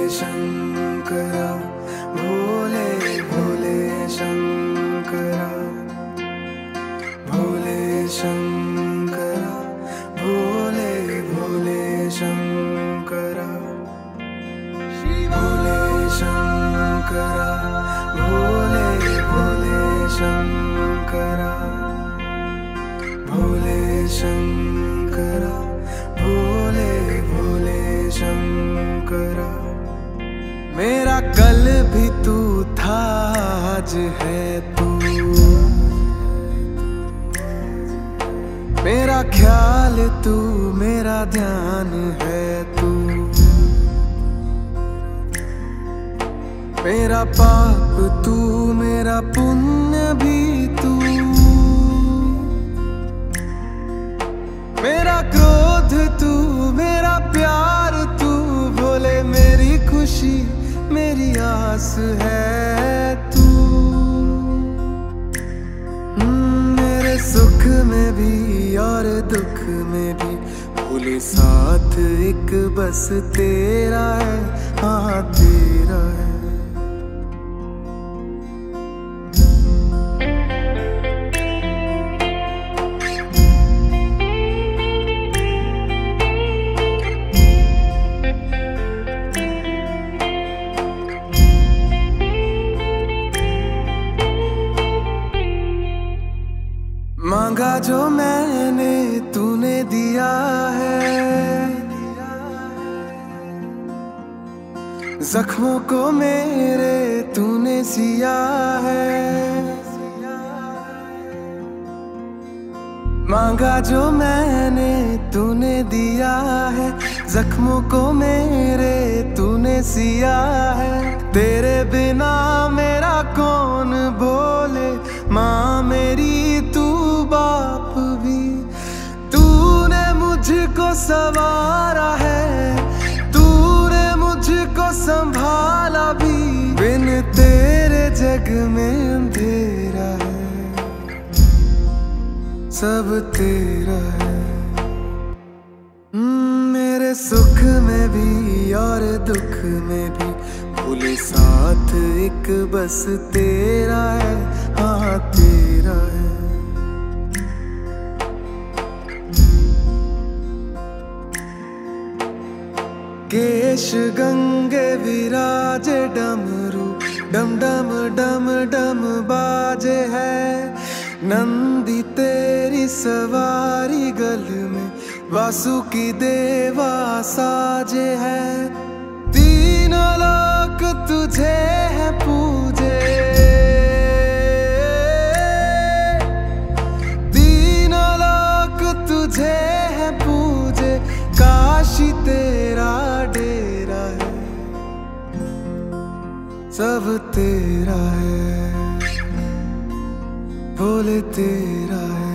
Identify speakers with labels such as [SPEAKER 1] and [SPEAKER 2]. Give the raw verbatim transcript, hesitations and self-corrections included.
[SPEAKER 1] शंकरा, भोले भोले शंकरा, भोले शंकरा, भोले भोले शंकरा, भोले शंकरा, भोले भोले शंकरा, भोले शंकरा, भोले भोले शंकरा। मेरा कल भी तू था, आज है तू, मेरा ख्याल तू, मेरा ध्यान है तू, मेरा पाप तू, मेरा पुण्य भी तू, मेरा क्रोध तू, मेरा प्यार तू, भोले मेरी खुशी, मेरी आस है तू। मेरे सुख में भी और दुख में भी भोले साथ एक बस तेरा है, हाँ तेरा है। मांगा जो मैंने तूने दिया है, जख्मों को मेरे तूने सिया है। मांगा जो मैंने तूने दिया है, जख्मों को मेरे तूने सिया है। तेरे बिना मेरा कौन बोले, माँ मेरी तू बाप भी, तूने मुझको संवारा है, तूने मुझको संभाला भी। बिन तेरे जग में अंधेरा है, सब तेरा है। मेरे सुख में भी और दुख में भी भोले साथ एक बस तेरा है, हाँ तेरा है। केश गंगे विराजे डमरू, डम डम डम डम बाजे है। नंदी तेरी सवारी गल में, वासुकी देवा साजे है। तीनों लोक तुझे है पूजे, तीनों लोक तुझे है पूजे। काशी तेरा डेरा है, सब तेरा है, भोले तेरा है।